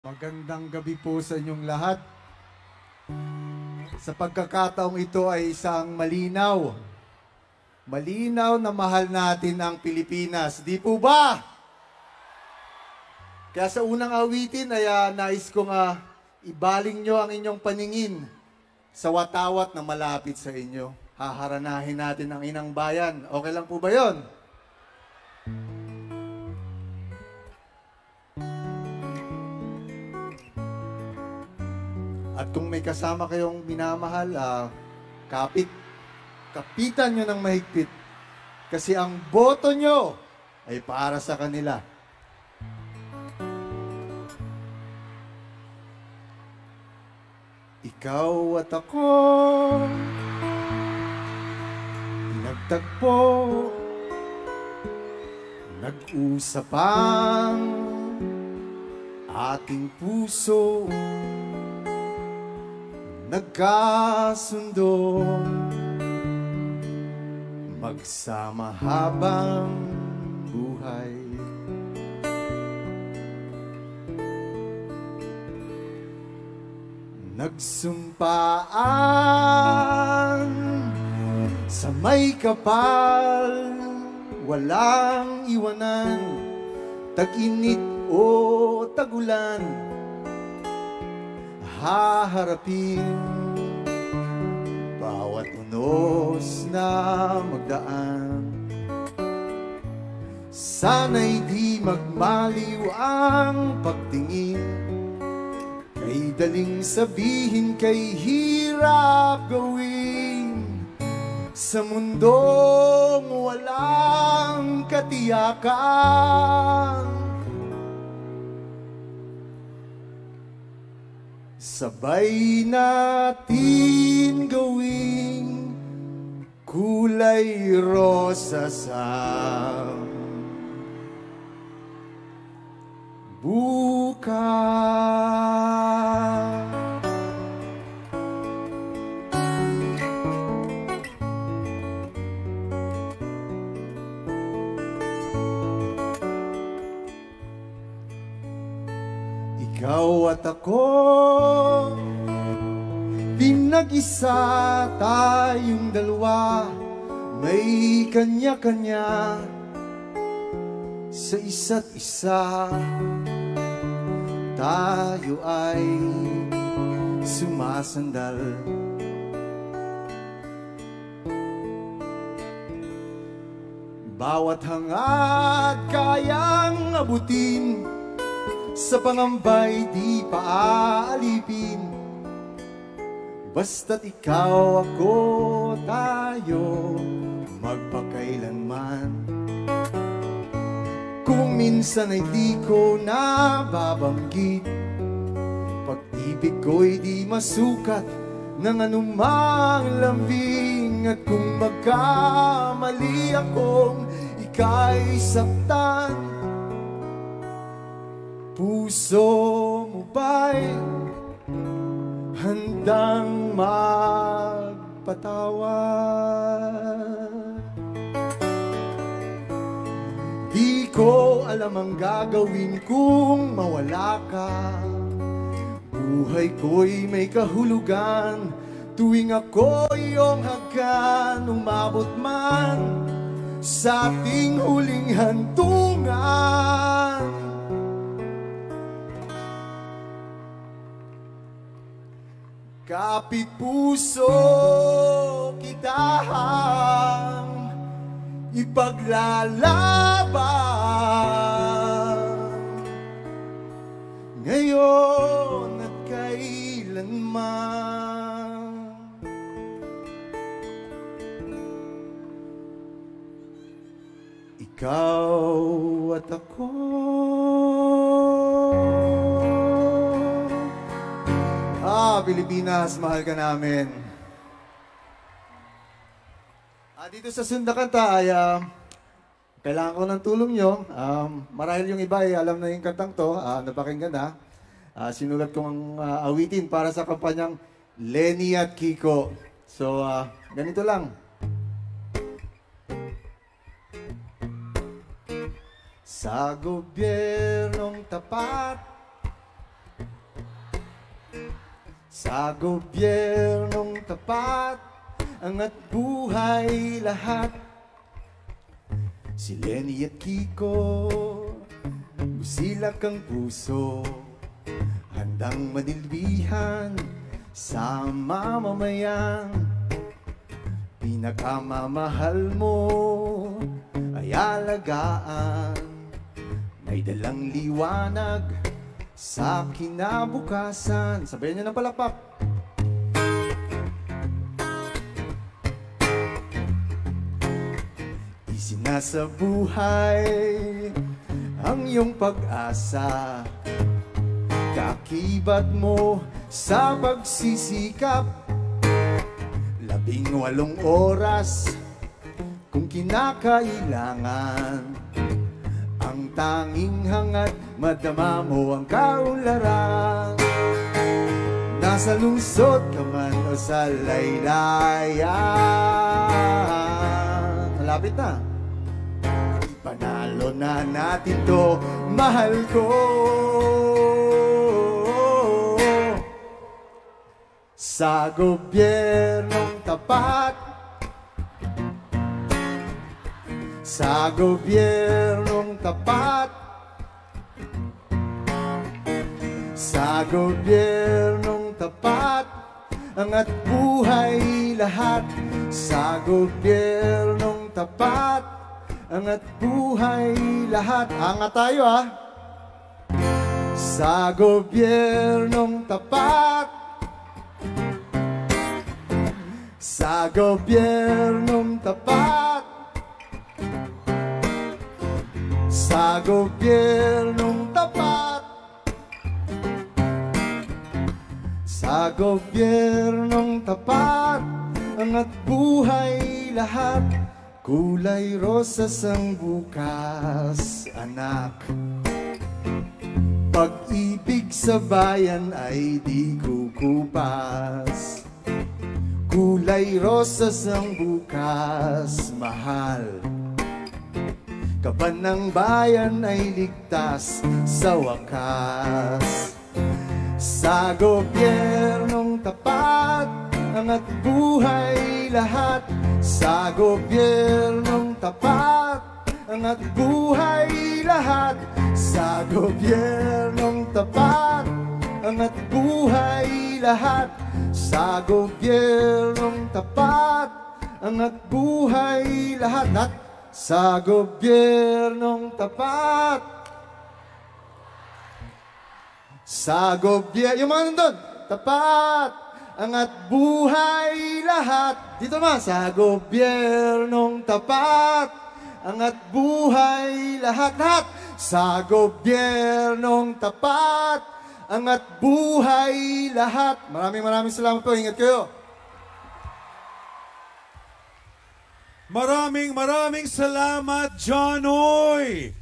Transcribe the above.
Magandang gabi po sa inyong lahat. Sa pagkakataong ito ay isang malinaw. Malinaw na mahal natin ang Pilipinas. Di po ba? Kaya sa unang awitin ay nais kong ibaling nyo ang inyong paningin sa watawat na malapit sa inyo. Haharanahin natin ang inang bayan. Okay lang po ba yon? At kung may kasama kayong minamahal, kapitan nyo ng mahigpit. Kasi ang boto nyo ay para sa kanila. Ikaw at ako, nagtagpo, nag-usap ang ating puso, nagkasundo, magsama habang buhay. Nagsumpaan sa may kapal, walang iwanan, tag-init o tagulan, haharapin bawat unos na magdaan. Sana'y di magmaliw ang pagtingin, kay daling sabihin, kay hirap gawin, sa mundong walang katiyakan. Sabay natin gawing kulay rosas ang bukas. Ikaw at ako, pinag-isa tayong dalawa, may kanya-kanya sa isa't isa. Tayo ay sumasandal, bawat hangad kayang abutin, sa pangambay di paaalipin. Basta't ikaw, ako, tayo, magpakailanman. Kung minsan ay di ko nababanggit, pag-ibig ko'y di masukat ng anumang lambing. At kung magkamali akong ika'y saktan, puso mo ba'y handang magpatawad? Di ko alam ang gagawin kung mawala ka. Buhay ko'y may kahulugan tuwing ako iyong hagkan. Umabot man sa ating huling hantungan, kapit puso kitang ipaglalaban, ngayon at kailanman. Ikaw at ako, Pilipinas, mahal ka namin. Dito sa Sundakanta ay kailangan ko ng tulong nyo. Marahil yung iba ay alam na yung kantang to, napakinggan na. Sinulat kong awitin para sa kampanyang Lenny at Kiko. So, ganito lang. Sa gobyernong tapat, Sa gobyernong tapat, angat buhay lahat. Si Lenny at Kiko, busilak ang puso, handang manilbihan sa mamamayan. Pinakamamahal mo ay alagaan, may dalang liwanag sa kinabukasan. Sabayan niyo ng palakpak. Isinasa buhay ang iyong pag-asa, kakibat mo sa pagsisikap. 18 oras kung kinakailangan, ang tanging hangad madama mo ang kaunlaran. Nasa lungsod ka man o sa laylayan, malapit na. Panalo na natin to, mahal ko. Sa gobyernong tapat, sa gobyernong tapat, sa gobyernong tapat, angat buhay lahat. Sa gobyernong tapat, angat buhay lahat. Angat tayo ha. Sa gobyernong tapat, sa gobyernong tapat, sa gobyernong tapat, sa gobyernong tapat, angat buhay lahat. Kulay rosas ang bukas, anak. Pag-ibig sa bayan ay di kukupas. Kulay rosas ang bukas, mahal. Kaban ng bayan ay ligtas sa wakas. Sa gobyernong tapat, angat buhay lahat. Sa gobyernong tapat, angat buhay lahat. Sa gobyernong tapat, angat buhay lahat. Sa gobyernong tapat, angat buhay lahat. At sa gobyernong tapat, sa gobyernong, yung mga nandun, tapat, angat buhay lahat. Dito ma, sa gobyernong tapat, angat buhay lahat. Lahat. Sa gobyernong tapat, angat buhay lahat. Maraming salamat po. Ingat kayo. Maraming salamat, John Oy!